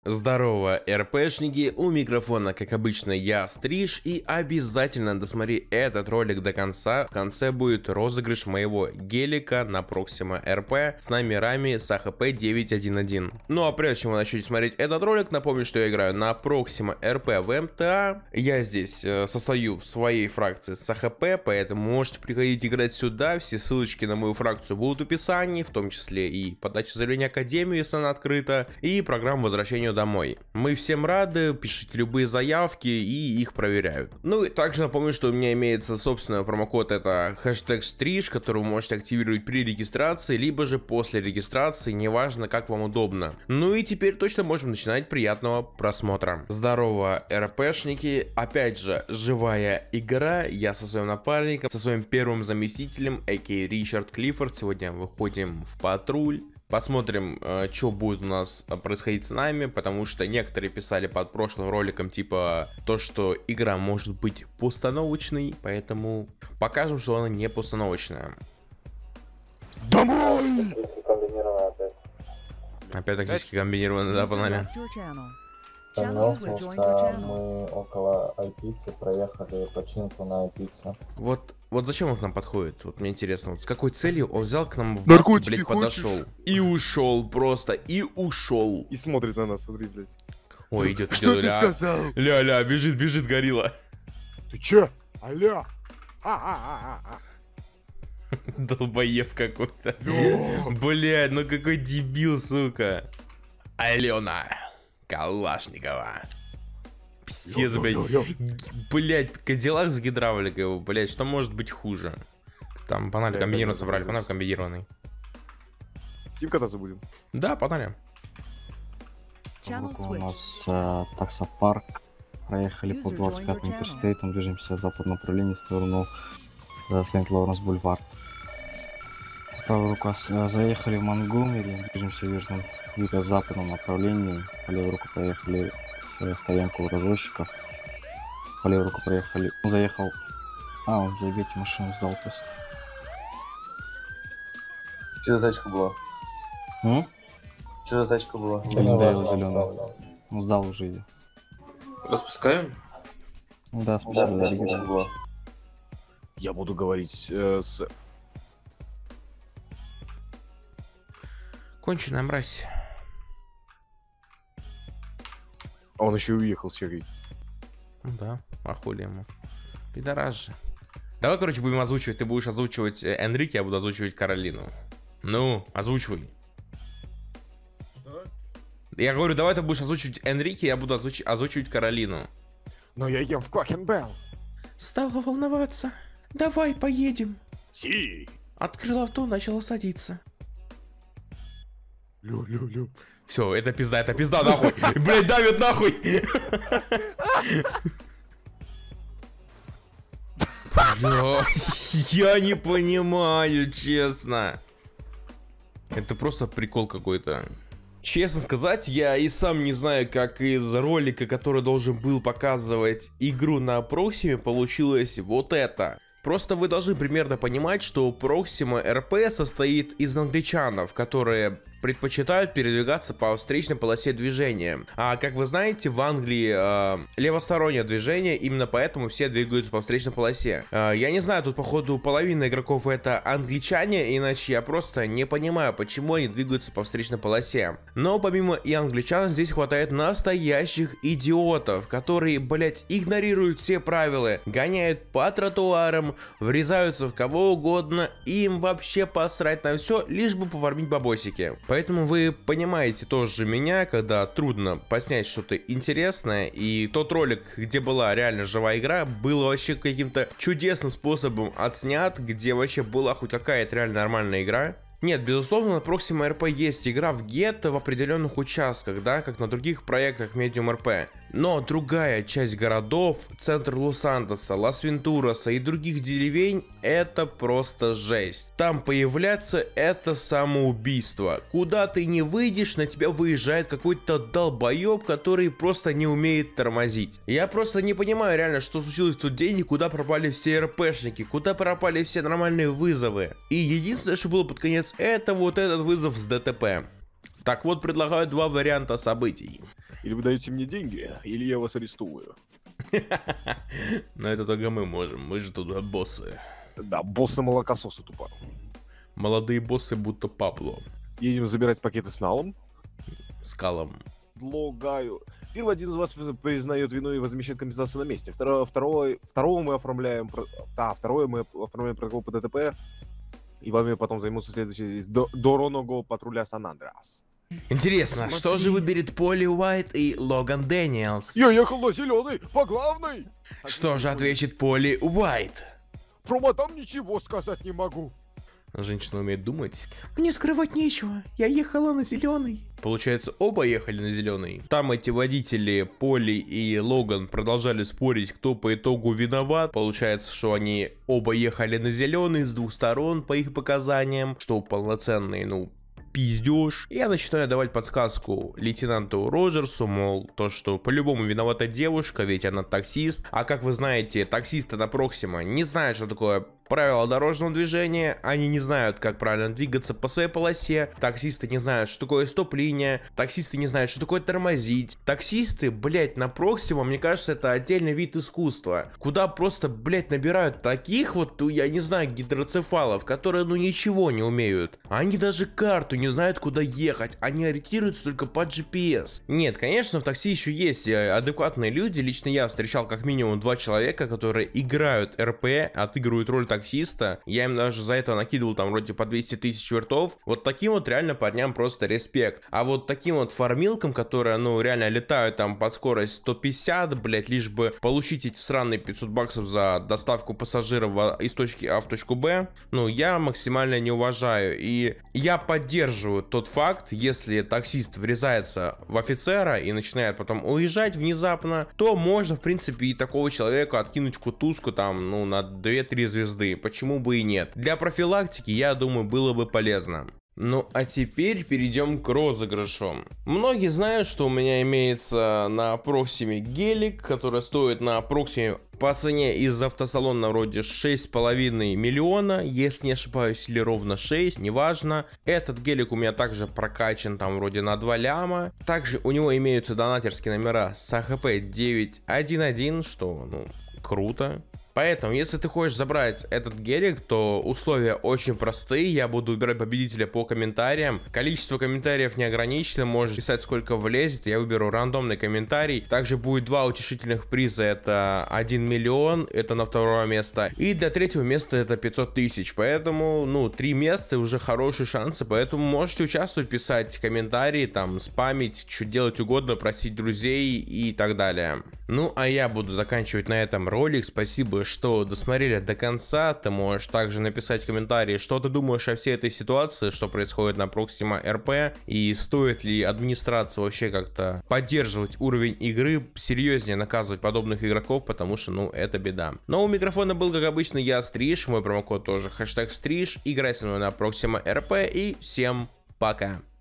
Здорово, РПшники, у микрофона, как обычно, я, Стриж, и обязательно досмотри этот ролик до конца. В конце будет розыгрыш моего гелика на Proxima RP с номерами с АХП 911. Ну а прежде чем вы начнете смотреть этот ролик, напомню, что я играю на Proxima RP в МТА. Я здесь состою в своей фракции с АХП, поэтому можете приходить играть сюда. Все ссылочки на мою фракцию будут в описании, в том числе и подача заявления Академии, если она открыта, и программа возвращения домой. Мы всем рады, пишите любые заявки и их проверяют. Ну и также напомню, что у меня имеется собственный промокод, это хэштег Стриж, который вы можете активировать при регистрации, либо же после регистрации, неважно, как вам удобно. Ну и теперь точно можем начинать, приятного просмотра. Здорово, РПшники, опять же, живая игра, я со своим напарником, со своим первым заместителем, а.к.а. Ричард Клиффорд, сегодня выходим в патруль. Посмотрим, что будет у нас происходить с нами, потому что некоторые писали под прошлым роликом, типа, то, что игра может быть постановочной, поэтому покажем, что она не постановочная. Домой! Опять тактически комбинированно, да, панели? Мы около Айпицы проехали починку на Айпице. Вот зачем он к нам подходит? Вот мне интересно, вот с какой целью он взял к нам в маске, блядь, подошел. И ушел просто, и ушел. И смотрит на нас, смотри, блядь. Ой, идет, Что ты сказал? Ля-ля, бежит горилла. Ты чё? Алло? Долбоев какой-то. Блядь, ну какой дебил, сука. Алена Калашникова. Пиздец, блядь. Блядь, Кадиллак с гидравликой, блядь, что может быть хуже? Там панель комбинированный собрали, панель комбинированный. Сим кататься будем? Да, панели. У нас таксопарк. Проехали по 25-му интерстейту, движемся в западном направлении в сторону Сент-Лоуренс Бульвар. Правая рука заехали в Монгомери, движемся в южном юго-западном направлении. По левую руку проехали стоянку урожайщиков. По левую руку проехали. Он заехал. Он забейте машину, сдал тест. Что за тачка была? Что за тачка была? Зеленый. Он сдал уже ее. Распускаем? Да, спасибо. Да, Я буду говорить с... Конченая мразь. Он еще и уехал с Сергей. Ну да, а хули ему. Пидорас же. Давай, короче, будем озвучивать. Ты будешь озвучивать Энрике, я буду озвучивать Каролину. Ну, озвучивай. Что? Я говорю, давай ты будешь озвучивать Энрике, я буду озвучивать Каролину. Но я ем в Клакенбелл. Стала волноваться. Давай, поедем. Си. Открыл авто, начала садиться. Лю. Все, это пизда, нахуй. Блять, давит нахуй. Я не понимаю, честно. Это просто прикол какой-то. Честно сказать, я и сам не знаю, как из ролика, который должен был показывать игру на Proxima, получилось вот это. Просто вы должны примерно понимать, что Proxima RP состоит из англичанов, которые предпочитают передвигаться по встречной полосе движения. А как вы знаете, в Англии левостороннее движение, именно поэтому все двигаются по встречной полосе. Я не знаю, тут походу половина игроков это англичане, иначе я просто не понимаю, почему они двигаются по встречной полосе. Но помимо и англичан, здесь хватает настоящих идиотов, которые, блять, игнорируют все правила, гоняют по тротуарам, врезаются в кого угодно, и им вообще посрать на все, лишь бы пофармить бабосики. Поэтому вы понимаете тоже меня, когда трудно поснять что-то интересное, и тот ролик, где была реально живая игра, был вообще каким-то чудесным способом отснят, где вообще была хоть какая-то реально нормальная игра. Нет, безусловно, на Proxima RP есть игра в гетто в определенных участках, да, как на других проектах Medium RP. Но другая часть городов, центр Лос-Сантоса, Лас-Вентураса и других деревень, это просто жесть. Там появляться это самоубийство. Куда ты не выйдешь, на тебя выезжает какой-то долбоеб, который просто не умеет тормозить. Я просто не понимаю реально, что случилось в тот день и куда пропали все РПшники, куда пропали все нормальные вызовы. И единственное, что было под конец, это вот этот вызов с ДТП. Так вот, предлагаю два варианта событий. Или вы даете мне деньги, или я вас арестую. Но это только мы можем, мы же тут боссы. Да, боссы-молокососы тупо. Молодые боссы будто Пабло. Едем забирать пакеты с налом. Скалом. Предлагаю. Первый один из вас признает вину и возмещает компенсацию на месте. Второго мы оформляем... второе мы оформляем протокол по ДТП. И вами потом займутся следующие из Дороного патруля Сан-Андреас. Интересно, что же выберет Поли Уайт и Логан Дэниелс? Я ехал на зеленый, по главной! Что же ответит Поли Уайт? Про мадам ничего сказать не могу. Женщина умеет думать. Мне скрывать нечего, я ехала на зеленый. Получается, оба ехали на зеленый. Там эти водители, Поли и Логан, продолжали спорить, кто по итогу виноват. Получается, что они оба ехали на зеленый с двух сторон, по их показаниям, что полноценный, пиздеж. Я начинаю давать подсказку лейтенанту Роджерсу, мол, то, что по-любому виновата девушка, ведь она таксист. А как вы знаете, таксисты на Проксима не знают, что такое правила дорожного движения, они не знают, как правильно двигаться по своей полосе, таксисты не знают, что такое стоп-линия, таксисты не знают, что такое тормозить. Таксисты, блять, на Проксима, мне кажется, это отдельный вид искусства, куда просто, блять, набирают таких вот, я не знаю, гидроцефалов, которые, ничего не умеют. Они даже карту не знают, куда ехать, они ориентируются только по GPS. Нет, конечно, в такси еще есть адекватные люди, лично я встречал как минимум 2 человека, которые играют РП, отыгрывают роль таксиста. Я им даже за это накидывал там вроде по 200 тысяч вертов. Вот таким вот реально парням просто респект. А вот таким вот фармилкам, которые, реально летают там под скорость 150, блять, лишь бы получить эти сраные 500 баксов за доставку пассажиров из точки А в точку Б, я максимально не уважаю. И я поддерживаю тот факт, если таксист врезается в офицера и начинает потом уезжать внезапно, то можно, в принципе, и такого человека откинуть в кутузку там, на 2-3 звезды. Почему бы и нет? Для профилактики, я думаю, было бы полезно. А теперь перейдем к розыгрышу. Многие знают, что у меня имеется на Проксиме гелик, который стоит на Проксиме по цене из автосалона вроде 6,5 миллиона, если не ошибаюсь, или ровно 6, неважно. Этот гелик у меня также прокачан там вроде на 2 ляма. Также у него имеются донатерские номера с АХП 911, что, круто. Поэтому, если ты хочешь забрать этот гелик, то условия очень простые. Я буду выбирать победителя по комментариям. Количество комментариев не ограничено, можешь писать сколько влезет. Я выберу рандомный комментарий. Также будет 2 утешительных приза. Это 1 миллион, это на 2-е место. И для 3-го места это 500 тысяч. Поэтому, 3 места уже хорошие шансы. Поэтому можете участвовать, писать комментарии, там, спамить, что делать угодно, просить друзей и так далее. А я буду заканчивать на этом ролик. Спасибо, что досмотрели до конца. Ты можешь также написать в комментарии, что ты думаешь о всей этой ситуации, что происходит на Проксима РП, и стоит ли администрация вообще как-то поддерживать уровень игры, серьезнее наказывать подобных игроков, потому что, это беда. Но у микрофона был, как обычно, я, Стриж, мой промокод тоже #Стриж. Играй со мной на Проксима РП, и всем пока.